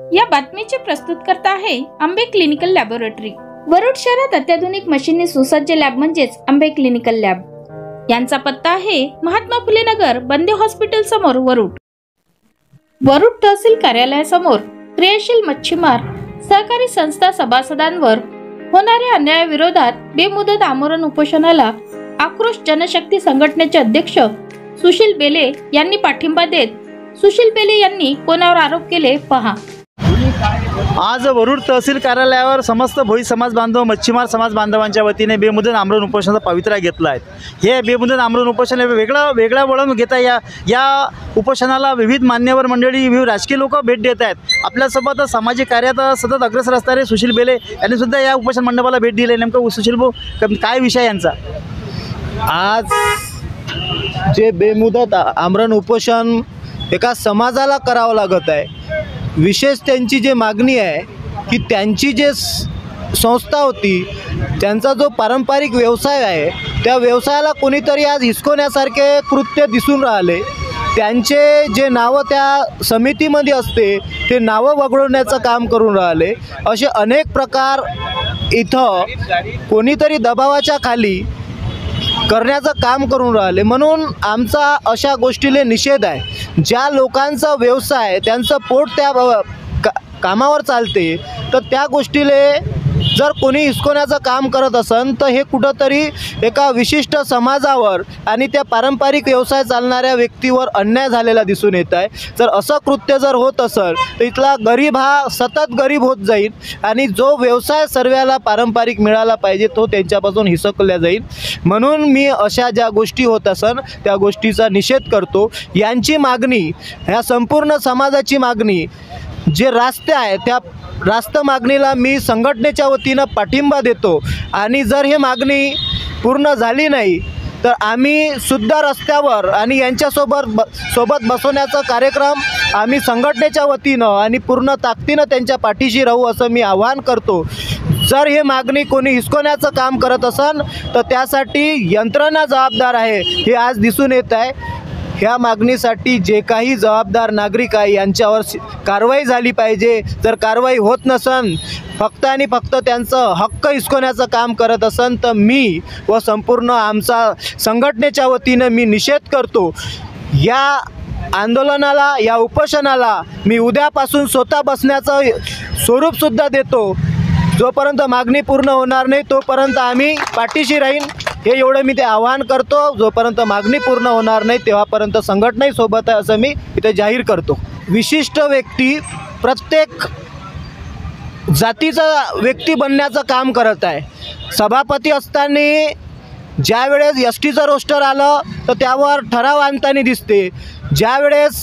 या बातमीचे प्रस्तुतकर्ता आहे आंबे क्लिनिकल लॅबोरेटरी। वरुड शहरात अत्याधुनिक मशीनने सुसज्ज लॅब म्हणजेच आंबे क्लिनिकल लॅब। यांचा पत्ता आहे महात्मा फुले नगर, बंदे हॉस्पिटल समोर, वरुड। वरुड तहसील कार्यालयासमोर क्रियाशील मच्छीमार सहकारी संस्था सभासदांवर होणाऱ्या अन्यायाविरोधात बेमुदत आमरण उपोषणाला आक्रोश जनशक्ती संघटनेचे अध्यक्ष सुशील बेले यांनी पाठिंबा देत सुशील बेले यांनी कोणावर आरोप केले पहा। आज वरुड तहसील कार्यालयावर समस्त भोई समाज बांधव, मच्छीमार समाज बांधवांच्या वतीने बेमुदत आमरण उपोषणाचा पवित्रा घेतला आहे। हे बेमुदत आमरण उपोषण वेगळा वळण घेता या उपोषणाला विविध मान्यवर मंडळी, विविध राजकीय लोक भेट देत आहेत। आपल्यासोबत सामाजिक कार्यात सतत अग्रेसर असणारे सुशील बेले यांनी सुद्धा या उपोषण मंडपाला भेट दिली। नेमकं सुशील भाऊ, काय विषय यांचा? आज जे बेमुदत आमरण उपोषण एका समाजाला करावं लागत आहे, विशेष त्यांची जे मागणी आहे की त्यांची जे संस्था होती, त्यांचा जो पारंपरिक व्यवसाय आहे, त्या व्यवसायाला कोणीतरी आज हिसकवण्यासारखे कृत्य दिसून राहिले। त्यांचे जे नावं त्या समितीमध्ये असते ते नावं वगळवण्याचं काम करून राहिले। असे अनेक प्रकार इथं कोणीतरी दबावाच्या खाली करण्याचं काम करून राहिले। म्हणून आमचा अशा गोष्टीले निषेध आहे। ज्या लोकांचा व्यवसाय, त्यांचं पोट त्या कामावर चालते, तर त्या गोष्टीले जर कोणी हिसकवण्याचं काम करत असेल तर हे कुठंतरी एका विशिष्ट समाजावर आणि त्या पारंपरिक व्यवसाय चालणाऱ्या व्यक्तीवर अन्याय झालेला दिसून येत आहे। जर असं कृत्य जर होत असेल तर इथला गरीब हा सतत गरीब होत जाईल आणि जो व्यवसाय सर्वाला पारंपरिक मिळाला पाहिजे तो त्यांच्यापासून हिसकला जाईल। म्हणून मी अशा ज्या गोष्टी होत असन त्या गोष्टीचा निषेध करतो। यांची मागणी, ह्या संपूर्ण समाजाची मागणी जे रास्ते आहे त्या रास्त मागणीला मी संघटनेच्या वतीनं पाठिंबा देतो आणि जर ही मागणी पूर्ण झाली नाही तर आम्ही सुद्धा रस्त्यावर आणि यांच्यासोबत बसवण्याचा कार्यक्रम आम्ही संघटनेच्या वतीनं आणि पूर्ण ताकदीनं त्यांच्या पाठीशी राहू असं मी आवाहन करतो। जर हे मागणी कोणी हिसकवण्याचं काम करत असेल तर त्यासाठी यंत्रणा जबाबदार आहे हे आज दिसून येत आहे। ह्या मागणीसाठी जे काही जबाबदार नागरिक आहे यांच्यावर कारवाई झाली पाहिजे। जर कारवाई होत नसेल, फक्त आणि फक्त त्यांचं हक्क हिसकवण्याचं काम करत असेल तर मी व संपूर्ण आमचा संघटनेच्या वतीनं मी निषेध करतो। या आंदोलनाला, या उपोषणाला मी उद्यापासून स्वतः बसण्याचं स्वरूपसुद्धा देतो। जोपर्यंत मागणी पूर्ण होणार नाही तोपर्यंत आम्ही पाठीशी राहीन, हे एवढं मी ते आवाहन करतो। जोपर्यंत मागणी पूर्ण होणार नाही तेव्हापर्यंत संघटनाही सोबत आहे असं मी इथे जाहीर करतो। विशिष्ट व्यक्ती प्रत्येक जातीचा व्यक्ती बनण्याचं काम करत आहे। सभापती असताना ज्यावेळेस एसटीचं रोस्टर आलं तर त्यावर ठराव आणताना दिसते, ज्यावेळेस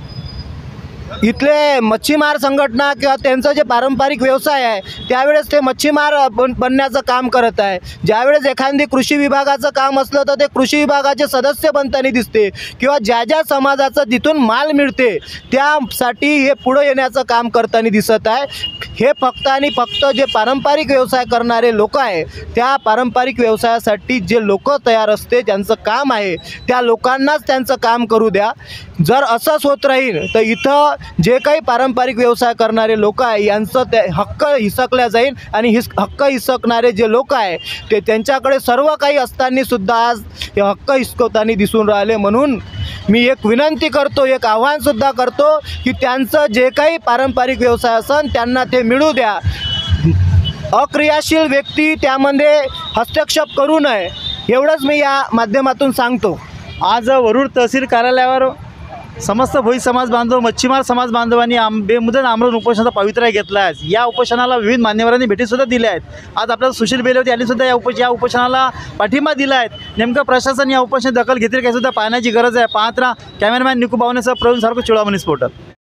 इथले मच्छीमार संघटना किंवा त्यांचं जे पारंपरिक व्यवसाय आहे त्यावेळेस ते मच्छीमार बनण्याचं काम करत आहे। ज्यावेळेस एखादी कृषी विभागाचं काम असलं तर ते कृषी विभागाचे सदस्य बनताना दिसते, किंवा ज्या समाजाचं तिथून माल मिळते त्यासाठी हे पुढं येण्याचं काम करताना दिसत आहे। हे फक्त आणि फक्त जे पारंपरिक व्यवसाय करणारे लोक आहे त्या पारंपरिक व्यवसायासाठी जे लोक तयार असते, ज्यांचं काम आहे त्या लोकांनाच त्यांचं काम करू द्या। जर असंच होत राहील तर इथं जे काही पारंपरिक व्यवसाय करणारे लोक आहे यांचं ते हक्क हिसकल्या जाईल आणि हक्क हिसकणारे जे लोक आहे ते त्यांच्याकडे सर्व काही असताना सुद्धा आज हे हक्क हिसकवताना दिसून राहिले। म्हणून मी एक विनंती करतो, एक आव्हानसुद्धा करतो की त्यांचं जे काही पारंपरिक व्यवसाय असेल त्यांना ते मिळू द्या। अक्रियाशील व्यक्ती त्यामध्ये हस्तक्षेप करू नये, एवढंच मी या माध्यमातून सांगतो। आज वरुड तहसील कार्यालयावर समस्त भोई समाज बांधव, मच्छीमार समाज बांधवांनी बेमुदत आमरण उपोषणाचा पवित्रा घेतला आहे। या उपोषणाला विविध मान्यवरांनी भेटीसुद्धा दिल्या आहेत। आज आपल्याला सुशील बेले होते, यांनी सुद्धा या उपोषणाला पाठिंबा दिला आहे। नेमकं प्रशासन या उपोषणाची दखल घेतील काय सुद्धा पाहण्याची गरज आहे। पाहत राहा। कॅमेरामॅन निकू बावनेसह प्रवीण सारखं, चुळामणी स्पोर्टल।